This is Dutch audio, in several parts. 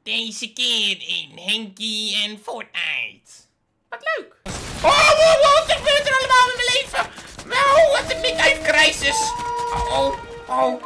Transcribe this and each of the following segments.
Deze keer in Henky en Fortnite. Wat leuk. Wat gebeurt er allemaal in mijn leven? Nou, wat een midlife crisis. Oh.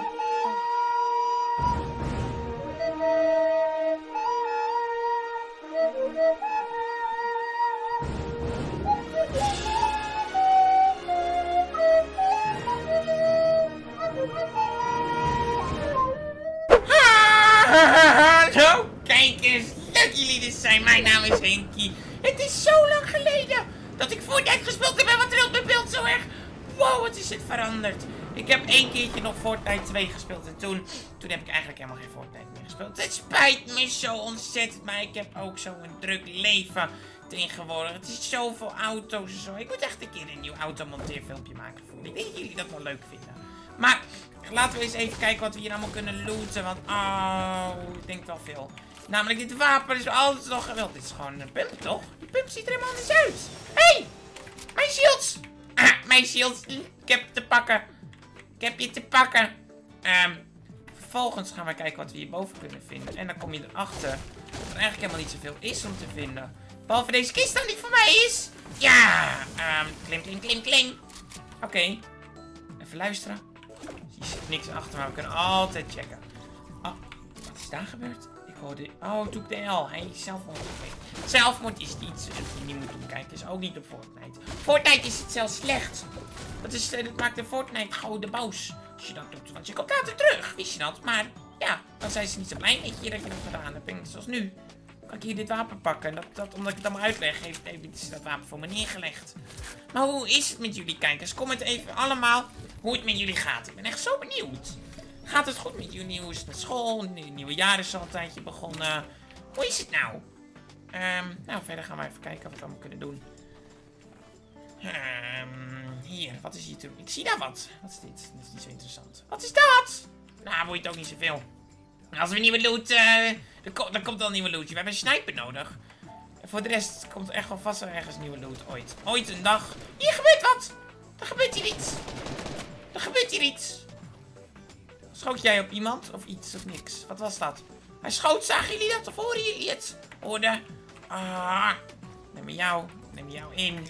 Hallo, kijkers. Leuk jullie er zijn. Mijn naam is Henky. Het is zo lang geleden dat ik Fortnite gespeeld heb. En wat trilt mijn beeld zo erg. Wow, wat is het veranderd. Ik heb 1 keertje nog Fortnite 2 gespeeld. En toen heb ik eigenlijk helemaal geen Fortnite meer gespeeld. Het spijt me zo ontzettend. Maar ik heb ook zo'n druk leven tegenwoordig. Het is zoveel auto's en zo. Ik moet echt een keer een nieuw automonteerfilmpje maken voor. Ik denk dat jullie dat wel leuk vinden. Maar laten we eens even kijken wat we hier allemaal kunnen looten. Want, ik denk wel veel. Namelijk, dit wapen is altijd nog geweldig. Dit is gewoon een pump, toch? Die pump ziet er helemaal niet uit. Hé! Mijn shields! Mijn shields. Ik heb te pakken. Ik heb je te pakken. Vervolgens gaan we kijken wat we hierboven kunnen vinden. En dan kom je erachter dat er eigenlijk helemaal niet zoveel is om te vinden. Behalve deze kist dan die voor mij is. Ja! Klim. Oké. Even luisteren. Hier zit niks achter, maar we kunnen altijd checken. Oh, wat is daar gebeurd? Ik hoorde... Oh, Toek de L. Hij is zelfmoord gepleegd. Zelfmoord is iets dat je niet moet doen. Kijk, het is ook niet op Fortnite. Fortnite is het zelfs slecht. Dat maakt de Fortnite gouden boos. Als je dat doet. Want je komt later terug. Wist je dat? Maar ja, dan zijn ze niet zo blij met je dat je dat gedaan hebt. En zoals nu. Kan ik hier dit wapen pakken. Omdat ik het allemaal uitleg, heeft ze dat wapen voor me neergelegd. Maar hoe is het met jullie kijkers? Comment even allemaal hoe het met jullie gaat. Ik ben echt zo benieuwd. Gaat het goed met jullie? Hoe is het met school? Het nieuwe jaar is al een tijdje begonnen. Hoe is het nou? Nou, verder gaan we even kijken wat we allemaal kunnen doen. Hier, wat is hier te doen? Ik zie daar wat. Wat is dit? Dit is niet zo interessant. Wat is dat? Nou, boeit ook niet zoveel. Als we nieuwe loot... er komt al een nieuwe loot. We hebben een sniper nodig. En voor de rest komt er echt wel vast wel ergens nieuwe loot. Ooit een dag. Hier gebeurt wat. Er gebeurt hier iets. Schoot jij op iemand? Of iets of niks? Wat was dat? Hij schoot. Zagen jullie dat? Of horen jullie het? Hoorde. Neem jou in.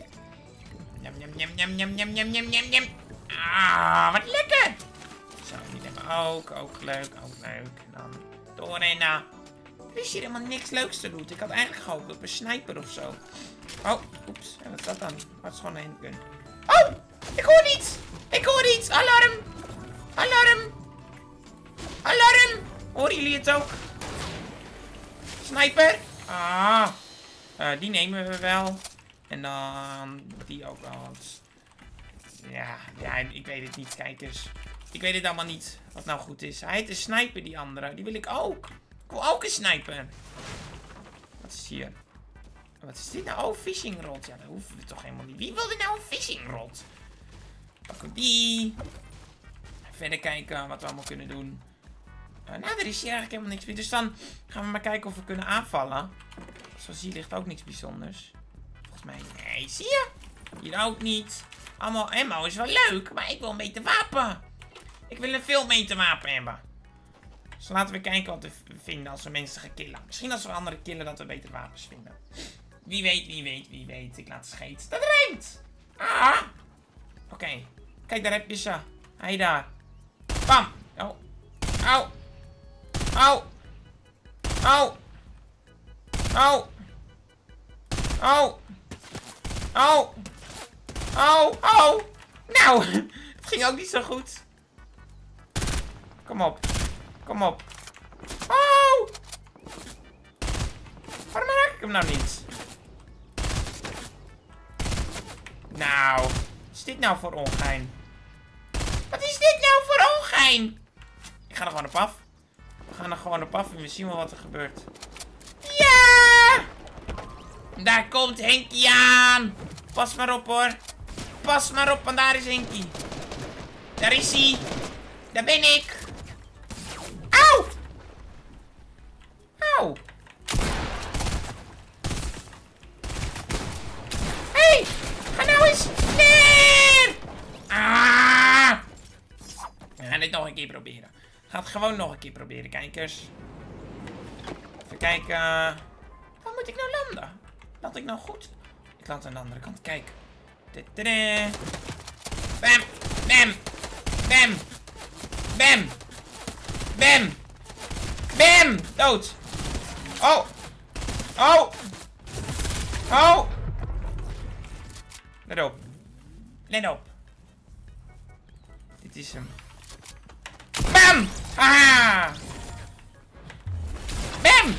Njam. Wat lekker. Zo, die hebben ook leuk. En dan doorrennen. Er is hier helemaal niks leuks te doen. Ik had eigenlijk gehoopt op een sniper of zo. Oh, oeps. En wat is dat dan? Wat is gewoon een handgun. Oh, ik hoor iets. Alarm. Horen jullie het ook? Sniper. Die nemen we wel. En dan die ook wel. Ja, ik weet het niet, kijkers. Ik weet het allemaal niet wat nou goed is. Hij heet een sniper, die andere. Die wil ik ook. Ik wil ook een sniper. Wat is hier? Wat is dit nou? Oh, fishing rod. Ja, dat hoeven we toch helemaal niet. Wie wilde nou een fishing rod? Pakken die. Verder kijken wat we allemaal kunnen doen. Nou, er is hier eigenlijk helemaal niks meer. Dus dan gaan we maar kijken of we kunnen aanvallen. Zoals hier ligt ook niks bijzonders. Volgens mij, nee, zie je? Hier ook niet. Allemaal ammo is wel leuk, maar ik wil een beter wapen. Ik wil een veel beter wapen hebben. Dus laten we kijken wat we vinden als we mensen gaan killen. Misschien als we anderen killen dat we betere wapens vinden. Wie weet. Ik laat scheten. Dat rijmt! Oké. Kijk, daar heb je ze. Hij daar. Bam! Nou, het ging ook niet zo goed. Kom op. Oh! Waarom raak ik hem nou niet? Nou, wat is dit nou voor ongein? Ik ga er gewoon op af. We gaan er gewoon op af en we zien wel wat er gebeurt. Ja! Daar komt Henky aan. Pas maar op, hoor. Want daar is Henky. Daar is hij. Daar ben ik. Auw! Hey! Ga nou eens neer! We gaan dit nog een keer proberen. Ga het gewoon nog een keer proberen, kijkers. kijken. Waar moet ik nou landen? Land ik nou goed? Ik land aan de andere kant. Kijk. Bam. Bam. Bam. Bam. Bam. Bam. Dood. Oh. Oh. Oh. Let op. Let op. Dit is hem. Bam. Haha. Bam.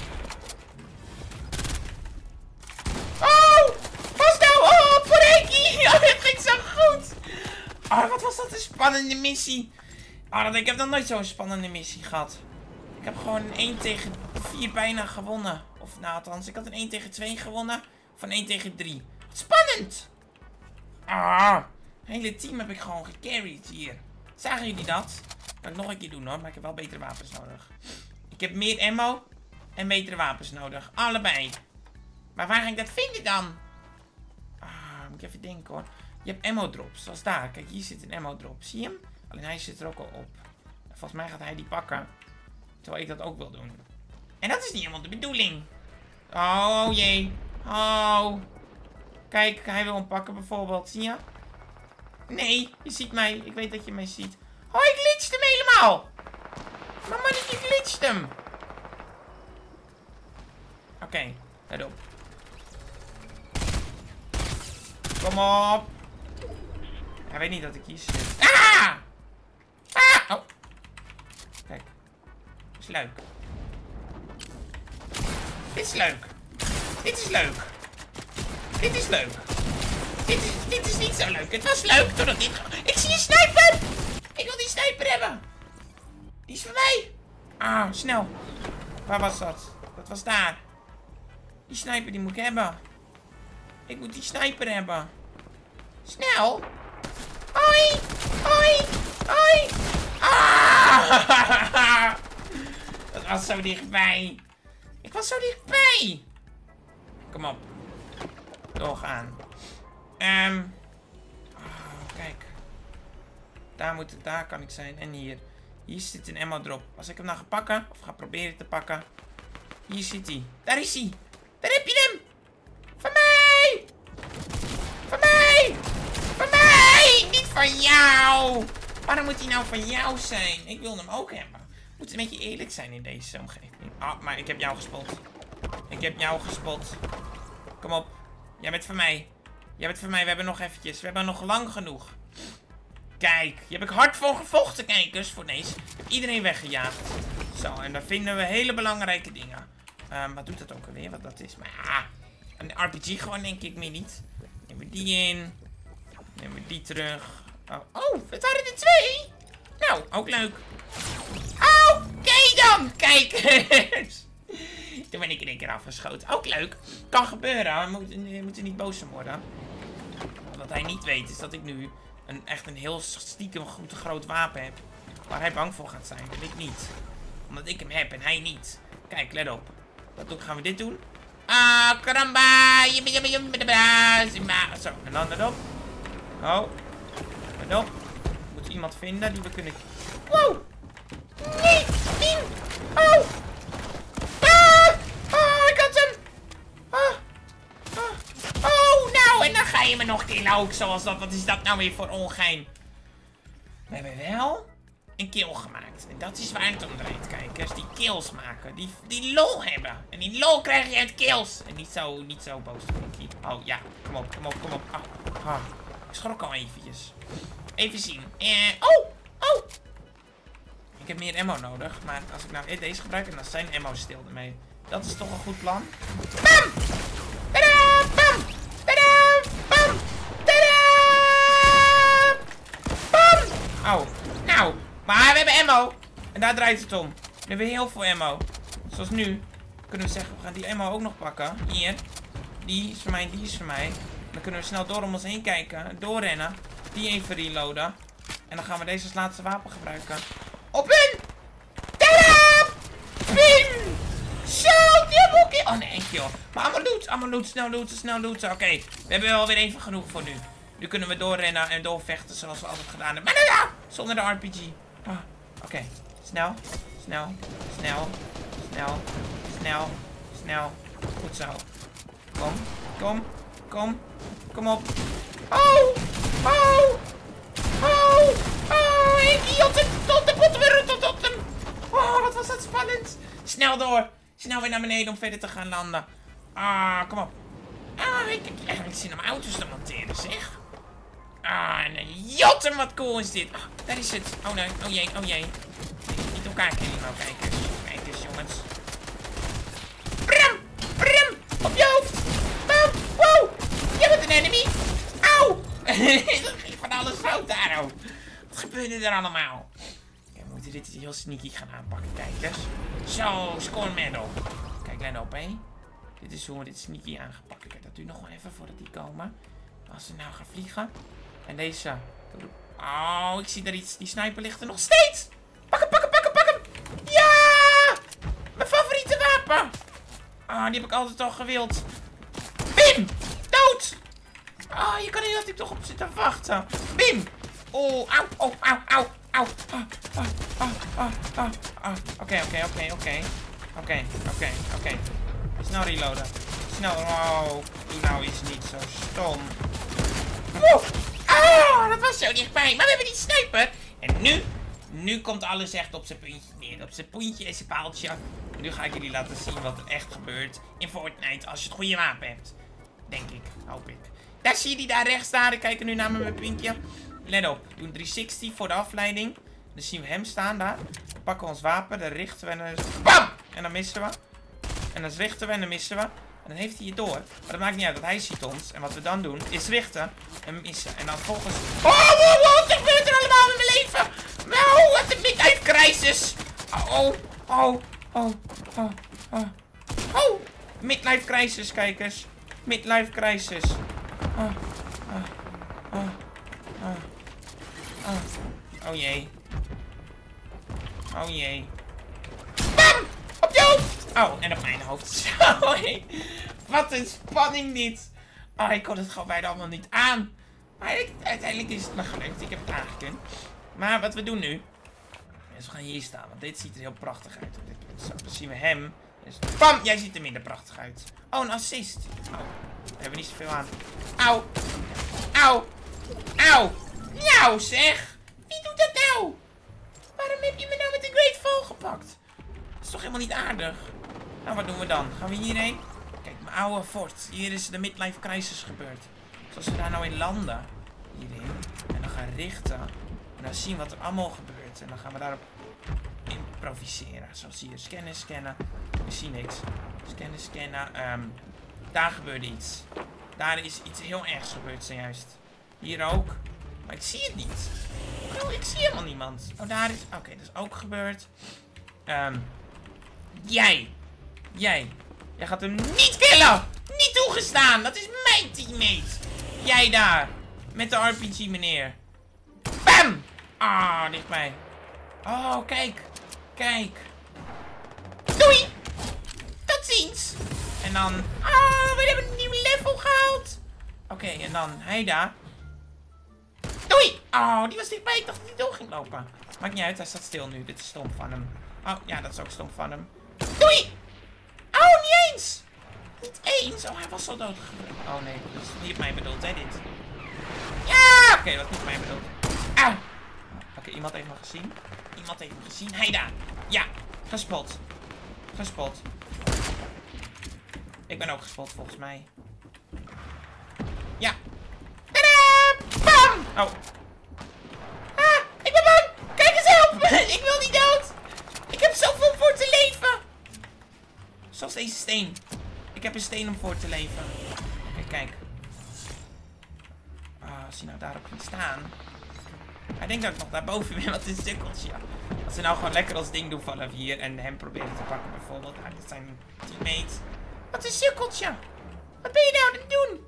Oh. Pas nou op voor Henkie. Oh, dat ging zo goed. Oh, wat was dat een spannende missie. Oh, ik heb nog nooit zo'n spannende missie gehad. Ik heb gewoon een 1 tegen 4 bijna gewonnen. Of nou, althans, ik had een 1 tegen 2 gewonnen. Of een 1 tegen 3. Wat spannend! Ah, het hele team heb ik gewoon gecarried hier. Zagen jullie dat? Kan ik nog een keer doen hoor, maar ik heb wel betere wapens nodig. Ik heb meer ammo en betere wapens nodig. Allebei. Maar waar ga ik dat vinden dan? Ah, moet ik even denken hoor. Je hebt ammo drops, zoals daar. Kijk, hier zit een ammo drop. Zie je hem? Alleen hij zit er ook al op. Volgens mij gaat hij die pakken. Terwijl ik dat ook wil doen. En dat is niet helemaal de bedoeling. Oh jee. Oh. Kijk, hij wil hem pakken bijvoorbeeld. Zie je? Nee, je ziet mij. Ik weet dat je mij ziet. Oh, ik glitchte hem helemaal. Mama, ik glitchte hem. Oké, let op. Kom op. Hij weet niet dat ik hier zit. Ah! Ah! Oh. Kijk. Dit is leuk. Dit is leuk. Dit is leuk. Dit is leuk. Dit is niet zo leuk. Het was leuk totdat dit... Ik zie een sniper! Ik wil die sniper hebben. Die is voor mij. Ah, snel. Waar was dat? Dat was daar. Die sniper die moet ik hebben. Ik moet die sniper hebben. Snel. Hoi. Hoi. Hoi. Ah! Dat was zo dichtbij. Ik was zo dichtbij. Kom op. Doorgaan. Kijk. Daar kan ik zijn. En hier. Hier zit een ammo drop. Als ik hem nou ga pakken. Of ga proberen te pakken. Hier zit hij. Daar is hij. Daar heb je hem. Van mij. Van mij. Van mij. Niet van jou. Waarom moet hij nou van jou zijn? Ik wil hem ook hebben. Moet een beetje eerlijk zijn in deze omgeving. Oh, maar ik heb jou gespot. Ik heb jou gespot. Kom op. Jij bent van mij. Jij bent van mij. We hebben nog eventjes. We hebben nog lang genoeg. Kijk. Hier heb ik hard voor gevochten, kijkers. Voor deze. Ik heb iedereen weggejaagd. Zo. En daar vinden we hele belangrijke dingen. Wat doet dat ook alweer? Wat dat is. Maar een RPG gewoon denk ik meer niet. Nemen we die in. Nemen we die terug. Oh, het waren er 2. Nou, ook leuk. Oké dan. Kijk eens. Toen ben ik in één keer afgeschoten. Ook leuk. Kan gebeuren. We moeten niet boos om worden. Wat hij niet weet is dat ik nu echt een heel stiekem goed groot wapen heb. Waar hij bang voor gaat zijn. Dat weet ik niet. Omdat ik hem heb en hij niet. Kijk, let op. Gaan we dit doen? Ah, karamba. Zo, en dan let op. Oh. Let op. We moeten iemand vinden die we kunnen... Wow. Nee. Nee. Oh. Ik had hem. Oh, nou. En dan ga je me nog killen ook zoals dat. Wat is dat nou weer voor ongein? We hebben wel een kill gemaakt. En dat is waar het om draait, kijkers. Die kills maken. Die lol hebben. En die lol krijg je uit kills. En niet zo boos. Oh, ja. Kom op. Ik schrok al eventjes. Even zien. Oh. Ik heb meer ammo nodig. Maar als ik nou deze gebruik, en dan zijn ammo stil ermee. Dat is toch een goed plan. Bam! Tadaa! Bam! Tadaa! Bam! Tadaa! Bam! Oh, nou. Maar we hebben ammo. En daar draait het om. We hebben heel veel ammo. Zoals nu. Kunnen we zeggen, we gaan die ammo ook nog pakken. Hier. Die is voor mij en die is voor mij. Dan kunnen we snel door om ons heen kijken. Doorrennen. Die even reloaden. En dan gaan we deze als laatste wapen gebruiken. Op hun! Tadaa! Bim! Zo, dubbel kill. Oh nee, kill. Maar allemaal loot. Snel looten. Oké, we hebben wel weer even genoeg voor nu. Nu kunnen we doorrennen en doorvechten zoals we altijd gedaan hebben. Maar nou, zonder de RPG. Oké. Snel. Snel. Goed zo. Kom. Kom. Kom. Kom op. Oh. Oh. Oh. Oh. Ik jotte tot de bot weer tot hem. Oh, wat was dat spannend. Snel door. Snel weer naar beneden om verder te gaan landen. Ah, kom op. Ah, ik heb eigenlijk zin om auto's te monteren, zeg. Ah, en jotten, wat cool is dit. Ah, daar is het. Oh nee, oh jee, oh jee. Niet elkaar killen, nou, kijk eens. Kijk eens, jongens. Bram, bram, op je hoofd. Bam, wow. Je bent een enemy. Auw. Dat ging van alles fout daar, oh. Wat gebeurde er allemaal? Kijk, we moeten dit heel sneaky gaan aanpakken, kijk eens. Zo, score medal. Kijk, let op, hé. Dit is hoe we dit sneaky aangepakt. Kijk, dat duurt nog wel even voordat die komen. Als ze nou gaan vliegen. En deze. Oh, ik zie daar iets. Die sniper ligt er nog steeds. Pak hem, pak hem, pak hem, pak hem. Ja! Mijn favoriete wapen. Ah, die heb ik altijd al gewild. Bim! Dood! Ah, je kan hier dat ik toch op zitten wachten. Bim! Oh, auw, oh, auw, auw, auw. Oké. Snel reloaden. Snel. Oh, doe nou eens niet zo stom. Ah, dat was zo dichtbij. Maar we hebben die sniper. En nu komt alles echt op zijn puntje neer. Op zijn puntje en zijn paaltje. En nu ga ik jullie laten zien wat er echt gebeurt in Fortnite als je het goede wapen hebt. Denk ik, hoop ik. Daar zie je die daar rechts staan. Ik kijk er nu naar met mijn puntje. Let op, we doen 360 voor de afleiding. Dan zien we hem staan daar. Dan pakken we ons wapen, dan richten we en dan... BAM! En dan missen we. En dan richten we en dan missen we. En dan heeft hij het door. Maar dat maakt niet uit, want hij ziet ons. En wat we dan doen, is richten en missen. En dan volgens... Oh, wat gebeurt er allemaal in mijn leven? Nou, wat een midlife crisis. Oh. Midlife crisis, kijkers. Midlife crisis. Oh jee. Oh jee. BAM! Op je hoofd! Oh, en op mijn hoofd. Sorry. Wat een spanning dit. Oh, ik kon het gewoon bijna allemaal niet aan. Maar uiteindelijk is het me gelukt. Ik heb het aangekund. Maar wat we doen nu... is we gaan hier staan. Want dit ziet er heel prachtig uit. Op dit punt. Zo, dan zien we hem. Dus, bam! Jij ziet er minder prachtig uit. Oh, een assist. Oh, daar hebben we niet zoveel aan. Auw. Auw. Auw. Nou zeg. Wie doet dat nou? Waarom heb je me nou met een Great Fall gepakt? Dat is toch helemaal niet aardig? Nou, wat doen we dan? Gaan we hierheen? Kijk, mijn oude fort. Hier is de midlife crisis gebeurd. Dus als we daar nou in landen. Hierin. En dan gaan richten. En dan zien wat er allemaal gebeurt. En dan gaan we daarop improviseren. Zoals hier. Scannen, scannen. We zien niks. Scannen, scannen. Daar gebeurde iets. Daar is iets heel ergs gebeurd zojuist. Hier ook. Maar ik zie het niet. Oh, ik zie helemaal niemand. Oh, daar is... Oké, dat is ook gebeurd. Jij gaat hem niet killen. Niet toegestaan. Dat is mijn teammate. Jij daar. Met de RPG, meneer. Bam! Ah, dichtbij. Oh, kijk. Kijk. Doei. Tot ziens. En dan... Ah, we hebben een nieuw level gehaald. Oké, en dan hij daar. Doei! Oh, die was dichtbij. Ik dacht dat hij door ging lopen. Maakt niet uit, hij staat stil nu. Dit is stom van hem. Oh, ja, dat is ook stom van hem. Doei! Oh, niet eens! Niet eens? Oh, hij was al dood. Oh nee, dat is niet op mij bedoeld, hè, dit. Ja! Oké, dat is niet op mij bedoeld. Auw! Oké, iemand heeft me gezien. Iemand heeft me gezien. Hij daar. Ja, gespot. Gespot. Ik ben ook gespot, volgens mij. Ja. Tadaa! Bam! Oh. Ah, ik ben bang! Kijk eens op! Ik wil niet dood! Ik heb zoveel voor te leven! Zoals deze steen. Ik heb een steen om voor te leven. Oké, kijk. Ah, als hij nou daarop ging staan. Hij denkt dat ik nog daarboven ben, wat een sukkeltje. Als we nou gewoon lekker als ding doen vanaf hier en hem proberen te pakken bijvoorbeeld. Ah, dit zijn teammates. Wat een sukkeltje! Wat ben je nou aan het doen?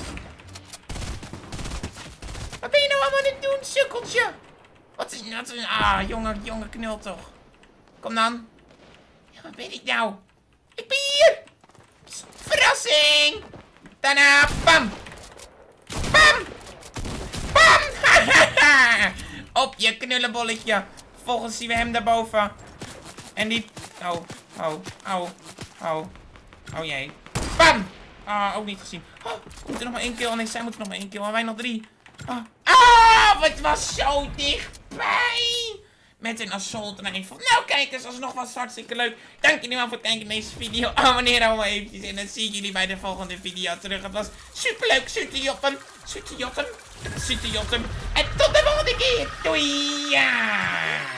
Wat ben je nou allemaal aan het doen, sukkeltje? Wat is dat? Ah, jonge knul toch. Kom dan. Ja, wat ben ik nou? Ik ben hier! Verrassing! Daarna, bam! Bam! Bam! Op je knullenbolletje. Vervolgens zien we hem daarboven. En die... Oh. Oh jee. Bam! Ah, ook niet gezien. Oh, komt er nog maar 1 kill? Nee, zij moet er nog maar 1 kill. En wij nog 3. Ah, het was zo dichtbij. Met een assault rifle. Nou, kijkers, alsnog was hartstikke leuk. Dank jullie wel voor het kijken naar deze video. Abonneer allemaal eventjes. En dan zie ik jullie bij de volgende video terug. Het was superleuk. Suterjotten. Suterjotten. Suterjotten. En tot de volgende keer. Doei. Ja.